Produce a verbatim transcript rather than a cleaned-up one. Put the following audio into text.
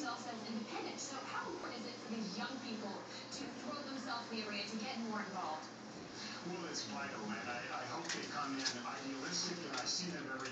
themselves as independent. So how important is it for these young people to throw themselves in the arena, to get more involved? Well, it's vital, and I, I hope they come in idealistic, and I see them every